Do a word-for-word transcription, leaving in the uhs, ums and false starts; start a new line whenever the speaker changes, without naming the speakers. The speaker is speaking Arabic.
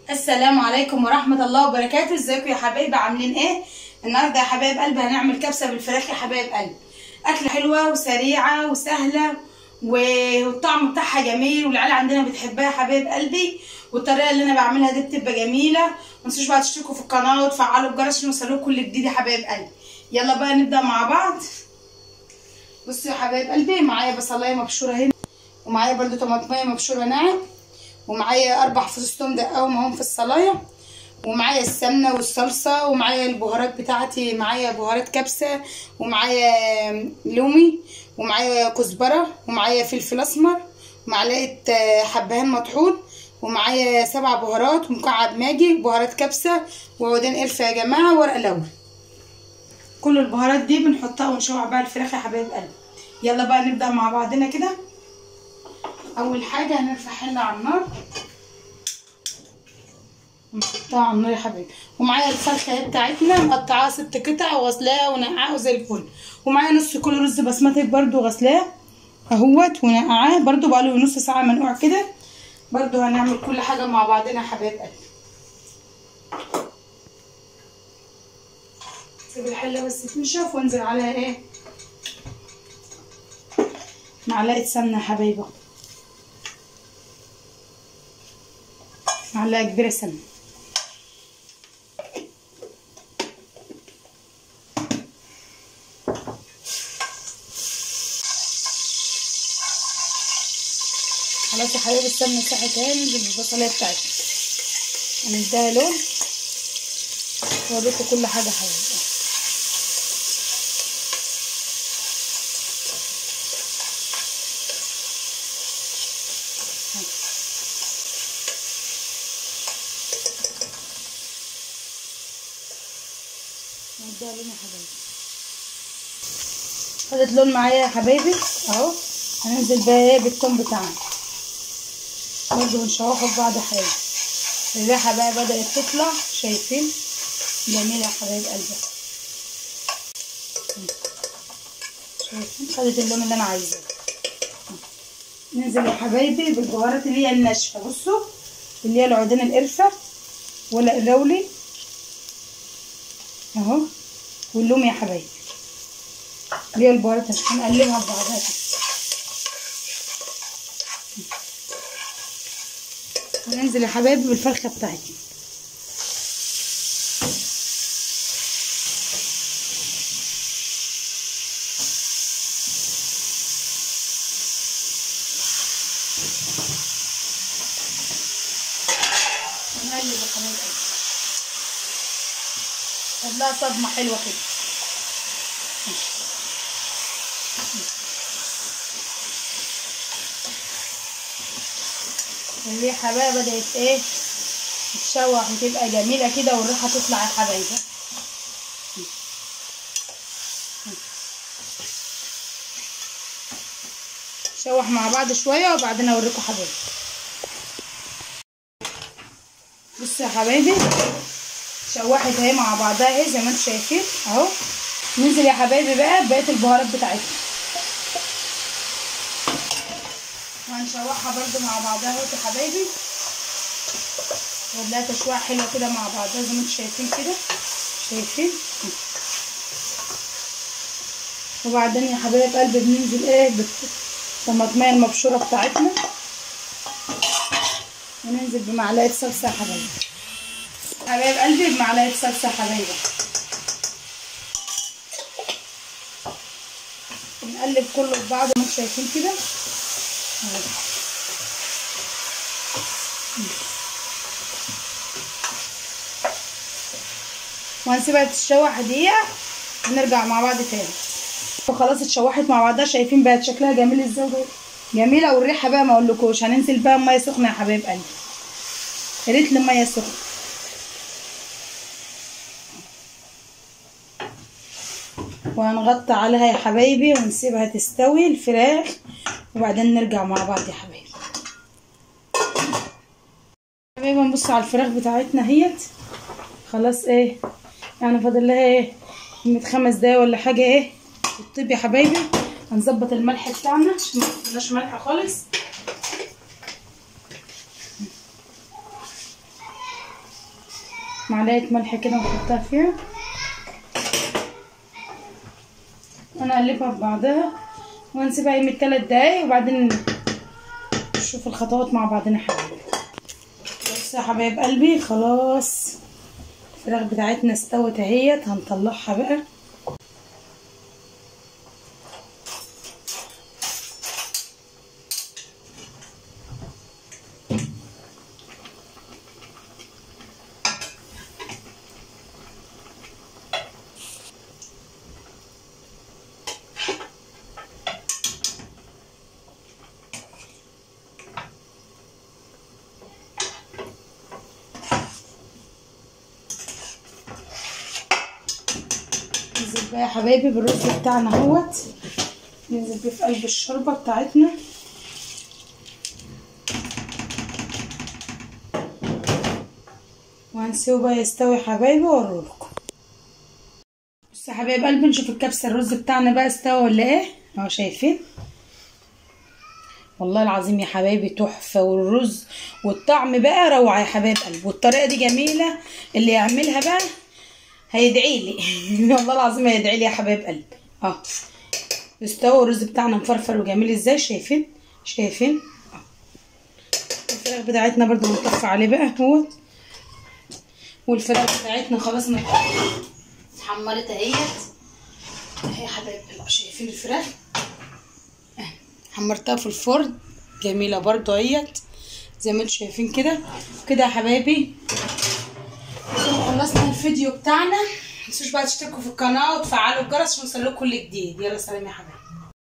السلام عليكم ورحمة الله وبركاته. ازيكم يا حبايبي؟ عاملين ايه؟ النهارده يا حبايب قلبي هنعمل كبسة بالفراخ يا حبايب قلبي. أكلة حلوة وسريعة وسهلة والطعم بتاعها جميل والعيال عندنا بتحبها يا حبايب قلبي، والطريقة اللي أنا بعملها دي بتبقى جميلة. متنسوش بقى تشتركوا في القناة وتفعلوا الجرس عشان يوصلكوا كل جديد يا حبايب قلبي. يلا بقى نبدأ مع بعض. بصوا يا حبايب قلبي، معايا بصلاية مبشورة هنا، ومعايا برده طماطمية مبشورة ناعم، ومعايا اربع فصوص توم دقاهم اهم في الصلايه، ومعايا السمنه والصلصه، ومعايا البهارات بتاعتي، معايا بهارات كبسه، ومعايا لومي، ومعايا كزبره، ومعايا فلفل اسمر، ومعلقه حبهان مطحون، ومعايا سبع بهارات، ومكعب ماجي، بهارات كبسه، وعودين قرفه يا جماعه، ورق لورا. كل البهارات دي بنحطها ونشوح بقى الفراخ يا حبايب قلبي. يلا بقى نبدا مع بعضنا كده. اول حاجه هنرفع حله على النار ونحطها على النار يا حبايبي، ومعايا الفرخه بتاعتنا مقطعاها ست قطع وغسلاها ونقعاها زي الفل، ومعايا نص كيلو رز بسمتي برده غسلاه اهوت ونقعاه برده بقاله نص ساعه منقوع كده. برده هنعمل كل حاجه مع بعضنا يا حبايب قلبي. سيب الحله بس تنشف وانزل عليها ايه معلقه سمنه يا حبايبي، معلقه كبيره سمنه. خلاص يا حبايبي السمنه ساحت اهي، ننزل بالبصلايه بتاعتنا هنديها لون واوريكم كل حاجه حبايبي. نديها لون يا حبايبي، خدت لون معايا يا حبايبي اهو. هننزل بقى ايه بالثوم بتاعنا برضه ونشوحه في بعض حاجه. الريحه بقى بدات تطلع، شايفين؟ جميله يا حبايب قلبي، شايفين؟ خدت اللون اللي انا عايزاه. ننزل يا حبايبي بالبهارات اللي هي الناشفه، بصوا اللي هي العودين القرفه ولا الرولي اهو، واللوم يا حبايبي اللي هي البهارات عشان نقلبها في بعضها. وننزل يا حبايبي بالفرخه بتاعتي. نقلب يا حبايب قلبي، خد لها صدمه حلوه كده. الريحه بقى بدات ايه تتشوح وتبقى جميله كده، والريحه تطلع يا حبايبي. نشوح مع بعض شويه وبعدين اوريكم حبايبي. بصوا يا حبايبي شوحت اهي مع بعضها اهي زي ما انتم شايفين اهو. ننزل يا حبايبي بقى بقيه البهارات بتاعتنا وهنشوحها برده مع بعضها اهو يا حبايبي، وديها تشويحه حلوه كده مع بعضها زي ما انتم شايفين كده، شايفين؟ وبعدين يا حبايب قلبي بننزل ايه بالطماطميه المبشوره بتاعتنا، وننزل بمعلقه صلصه يا حبايبي. حبايب قلبي بمعلقه صلصه يا حبايبي، نقلب كله في بعضه زي ما انتم شايفين كده. وهنسيبها تتشوح دقيقه ونرجع مع بعض تاني. وخلاص اتشوحت مع بعضها، شايفين بقت شكلها جميل ازاي؟ جميله. والريحه بقى ما اقولكوش. هننزل بقى بميه سخنه يا حبايب قلبي، يا ريت الميه سخنه. وهنغطي عليها يا حبايبي ونسيبها تستوي الفراخ، وبعدين نرجع مع بعض يا حبايبي. حبايبي نبص على الفراخ بتاعتنا اهيت خلاص ايه يعني فاضل لها ايه من خمس دقايق ولا حاجه ايه تطيب يا حبايبي. هنظبط الملح بتاعنا عشان ما نحطلهاش ملح خالص. معلقه ملح كده ونحطها فيها ونقلبها في بعضها ونسيبها يمي تلات دقايق وبعدين نشوف الخطوات مع بعضنا حبايبي. بصوا يا حبايب قلبي خلاص الفراخ بتاعتنا استوت اهيت، هنطلعها بقى. ننزل بقى يا حبايبي بالرز بتاعنا اهوت، ننزل بيه في قلب الشوربه بتاعتنا. وهنسيبه بقى يستوي يا حبايبي واوريلكم. بصوا يا حبايب قلبي نشوف الكبسه الرز بتاعنا بقى استوى ولا ايه. اهو شايفين والله العظيم يا حبايبي تحفه، والرز والطعم بقى روعه يا حبايب قلبي، والطريقه دي جميله اللي يعملها بقى هيدعي لي والله العظيم هيدعي لي يا حبايب قلبي. اه استوى الرز بتاعنا مفرفر وجميل ازاي، شايفين شايفين اه. الفراخ بتاعتنا برضو بنطفي عليه بقى اهوت، والفراخ بتاعتنا خلاص اتحمرت اهيت اهي يا حبايب قلبي. شايفين الفراخ حمرتها في الفرن جميله برضو اهيت زي ما انتم شايفين كده. كده يا حبايبي خلصنا الفيديو بتاعنا، متنسوش بقى تشتركوا في القناه وتفعلوا الجرس عشان يوصلكوا كل جديد. يلا سلام يا حبايبي.